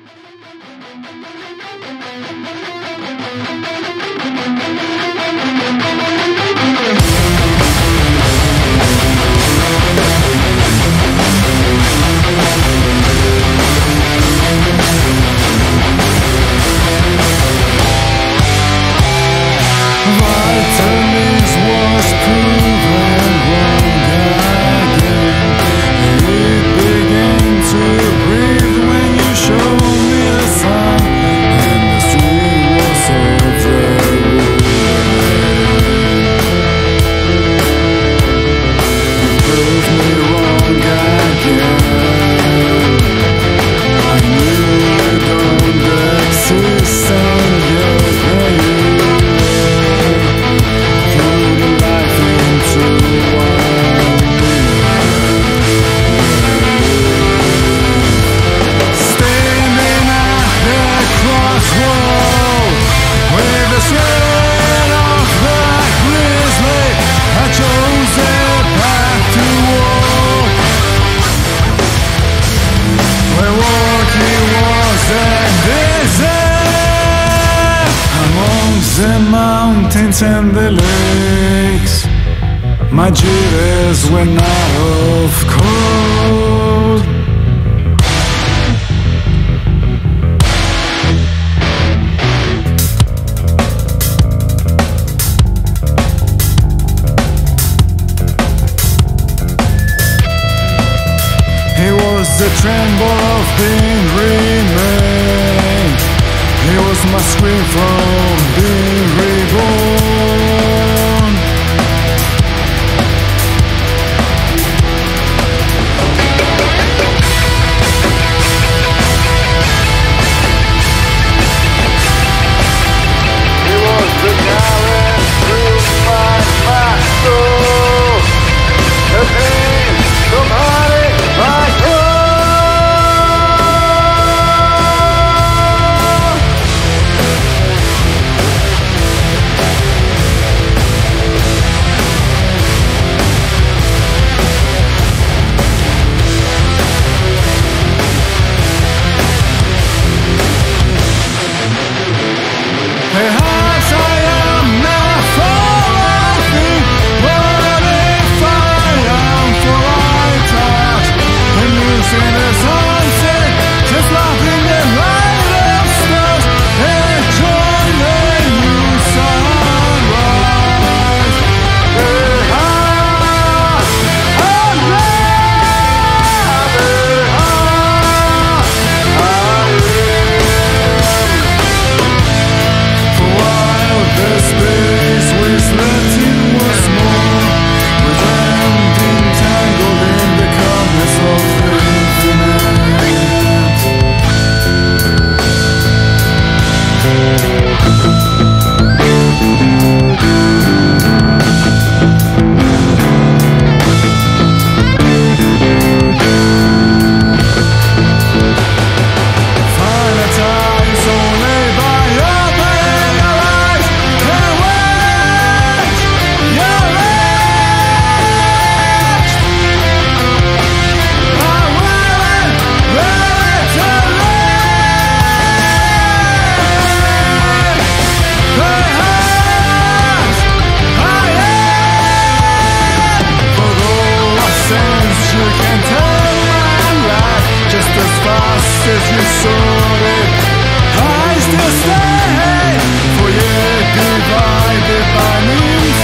And the lakes, my jitters went out of cold. He was the tremble of being remade. He was my scream from being reborn. He was the current through my soul. The pain, the money, my soul. Perhaps I am not for anything, but if I am for I touch, and losing the sunset, just laughing the light of stars, enjoy the new sunrise. The space we slept in was more, with hand entangled in the calmness of the as you saw it, I still stay, for yet divided by me.